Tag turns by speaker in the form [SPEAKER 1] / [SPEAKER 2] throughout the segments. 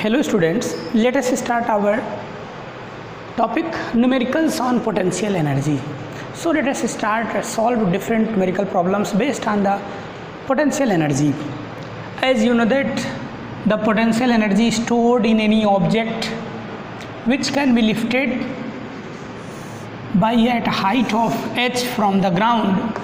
[SPEAKER 1] Hello students, let us start our topic numericals on potential energy. So let us start solve different numerical problems based on the potential energy. As you know that the potential energy stored in any object which can be lifted by at height of h from the ground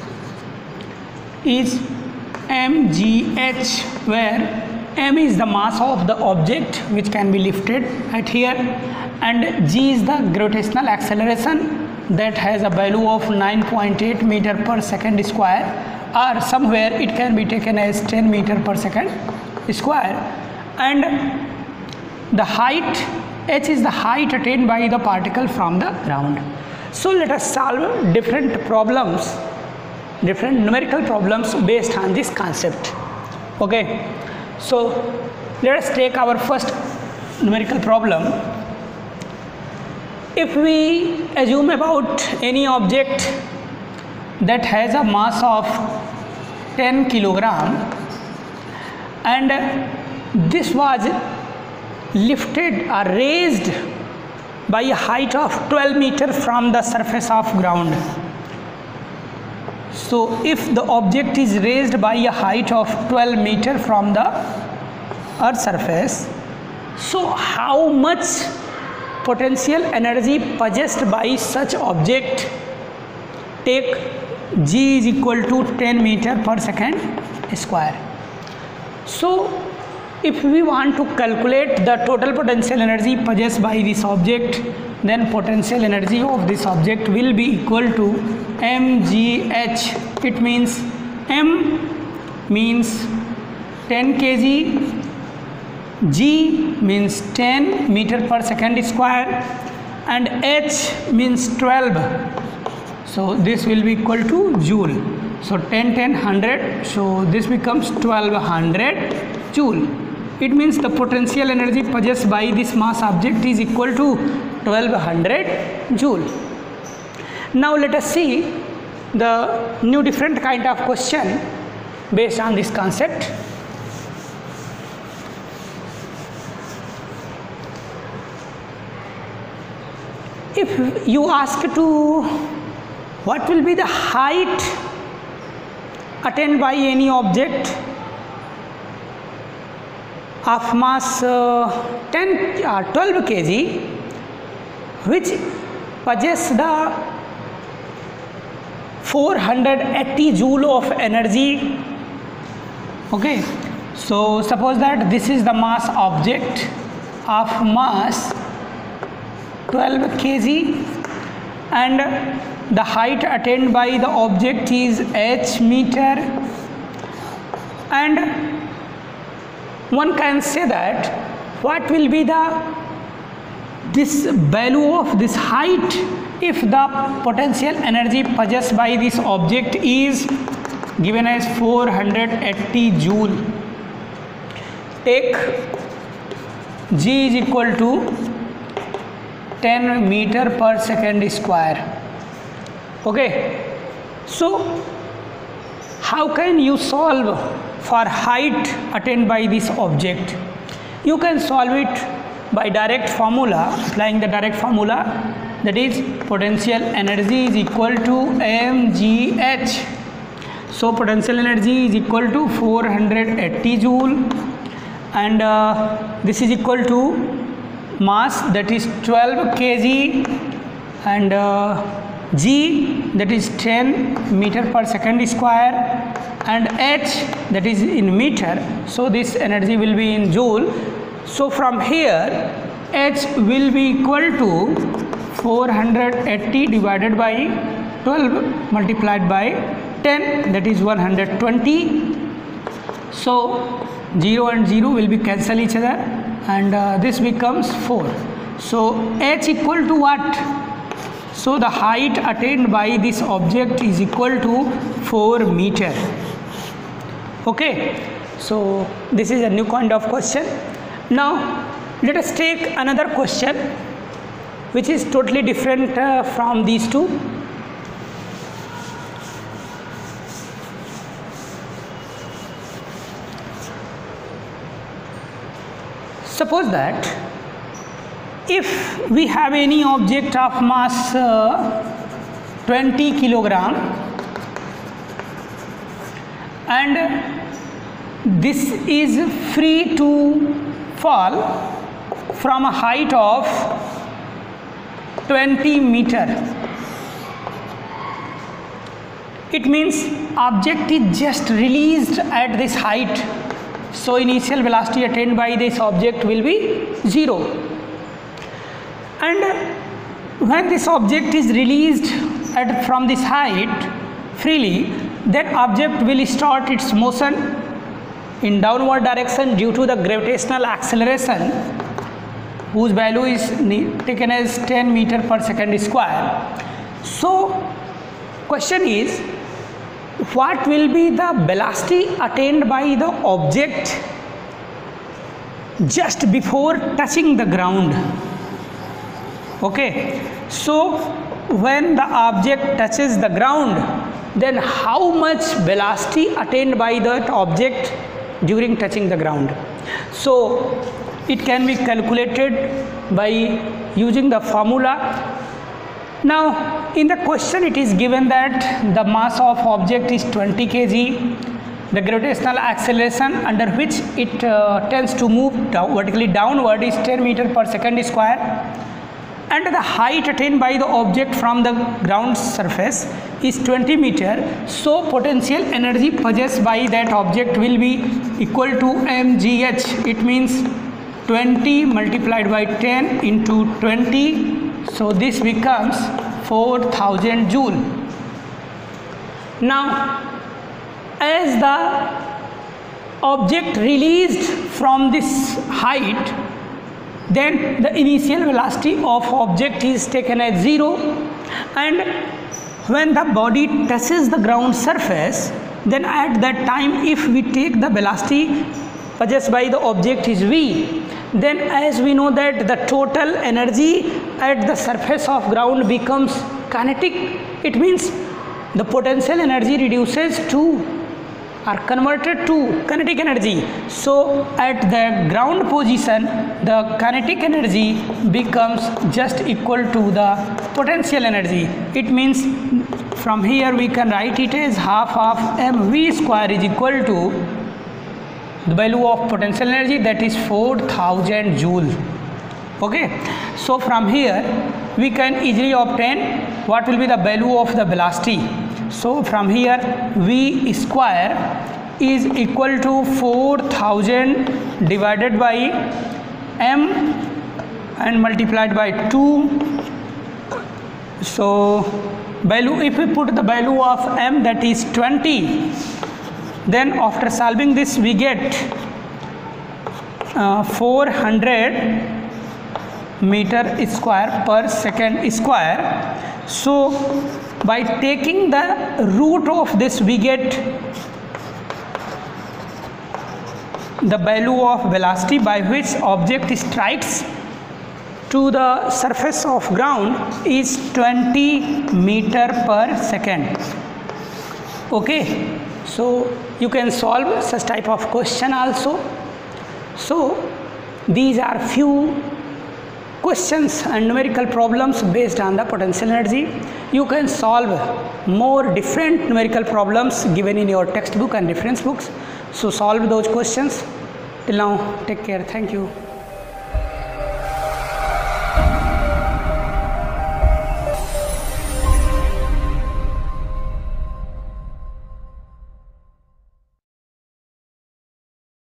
[SPEAKER 1] is mgh, where m is the mass of the object which can be lifted at here, and g is the gravitational acceleration that has a value of 9.8 meter per second square, or somewhere it can be taken as 10 meter per second square, and the height h is the height attained by the particle from the ground. So let us solve different problems, different numerical problems based on this concept. Okay, so let us take our first numerical problem. If we assume about any object that has a mass of 10 kilogram and this was lifted or raised by a height of 12 meter from the surface of ground. So if the object is raised by a height of 12 meter from the earth surface, so how much potential energy possessed by such object? Take g is equal to 10 meter per second square. So if we want to calculate the total potential energy possessed by this object, then potential energy of this object will be equal to mgh. It means m means 10 kg, g means 10 meter per second square, and h means 12. So this will be equal to joule. So 10 10 100, so this becomes 1200 joule. It means the potential energy possessed by this mass object is equal to 1200 joule. Now let us see the new different kind of question based on this concept. If you ask to what will be the height attained by any object of mass 12 kg which possess the 480 joule of energy. Okay, so suppose that this is the mass object of mass 12 kg and the height attained by the object is h meter, and one can say that what will be this value of this height if the potential energy possessed by this object is given as 480 joule. Take g is equal to 10 meter per second square. Okay, so how can you solve for height attained by this object? You can solve it by direct formula, applying the direct formula, that is potential energy is equal to mgh. So potential energy is equal to 480 joule, and this is equal to mass, that is 12 kg, and g, that is 10 meter per second square, and h, that is in meter. So this energy will be in joule. So from here h will be equal to 480 divided by 12 multiplied by 10, that is 120. So 0 and 0 will be cancel each other, and this becomes 4. So h equal to what? So the height attained by this object is equal to 4 meter. Okay, so this is a new kind of question. Now let us take another question which is totally different from these two. suppose that if we have any object of mass 20 kilogram and this is free to fall from a height of 20 meter. It means object is just released at this height, so initial velocity attained by this object will be 0. And when this object is released from this height freely, that object will start its motion in downward direction due to the gravitational acceleration, whose value is taken as 10 meter per second square. So question is, what will be the velocity attained by the object just before touching the ground? Okay, so when the object touches the ground, then how much velocity attained by that object during touching the ground? So it can be calculated by using the formula. Now in the question it is given that the mass of object is 20 kg, the gravitational acceleration under which it tends to move vertically downward is 10 meter per second square, and the height attained by the object from the ground surface is 20 meter. So potential energy possessed by that object will be equal to mgh. It means 20 multiplied by 10 into 20. So this becomes 4000 joule. Now as the object released from this height, then the initial velocity of object is taken as 0, and when the body touches the ground surface, then at that time if we take the velocity possessed by the object is v, then as we know that the total energy at the surface of ground becomes kinetic. It means the potential energy reduces to are converted to kinetic energy. So at the ground position the kinetic energy becomes just equal to the potential energy. It means from here we can write it as half of mv square is equal to the value of potential energy, that is 4000 joule. Okay, so from here we can easily obtain what will be the value of the velocity. So from here v square is equal to 4000 divided by m and multiplied by 2. So value, if we put the value of m, that is 20, then after solving this we get 400 meter square per second square. So by taking the root of this we get the value of velocity by which object strikes to the surface of ground is 20 meter per second. Okay, so you can solve such type of question also. So these are few questions and numerical problems based on the potential energy. You can solve more different numerical problems given in your textbook and reference books. So solve those questions. Till now, take care. Thank you.